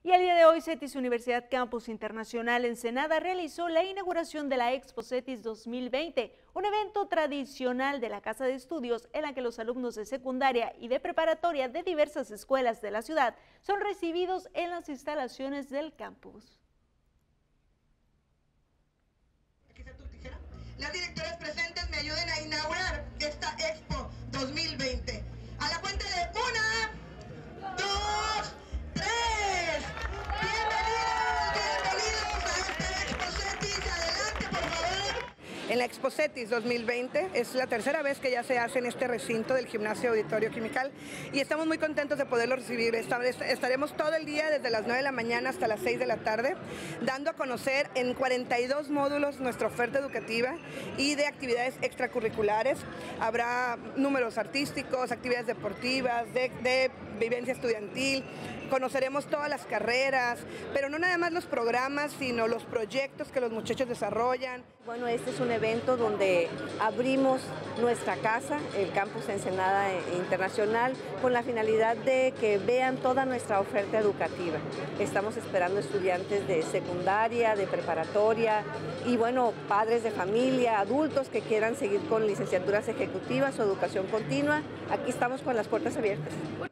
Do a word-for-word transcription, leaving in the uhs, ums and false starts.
Y el día de hoy, CETIS Universidad Campus Internacional Ensenada realizó la inauguración de la Expo CETIS dos mil veinte, un evento tradicional de la Casa de Estudios en la que los alumnos de secundaria y de preparatoria de diversas escuelas de la ciudad son recibidos en las instalaciones del campus. Las directoras presentes me ayuden a inaugurar esta Expo dos mil veinte. A la cuenta de una, dos, tres. Bienvenidos, bienvenidos a esta Expo CETIS. Adelante, por favor. En la Expo CETIS dos mil veinte es la tercera vez que ya se hace en este recinto del Gimnasio Auditorio Quimical y estamos muy contentos de poderlo recibir. Estaremos todo el día desde las nueve de la mañana hasta las seis de la tarde dando a conocer en cuarenta y dos módulos nuestra oferta educativa y de actividades extracurriculares. Habrá números artísticos, actividades deportivas, de, de vivencia estudiantil. Conoceremos todas las carreras, pero no nada más los programas, sino los proyectos que los muchachos desarrollan. Bueno, este es un evento donde abrimos nuestra casa, el Campus Ensenada Internacional, con la finalidad de que vean toda nuestra oferta educativa. Estamos esperando estudiantes de secundaria, de preparatoria y, bueno, padres de familia, adultos que quieran seguir con licenciaturas ejecutivas o educación continua. Aquí estamos con las puertas abiertas.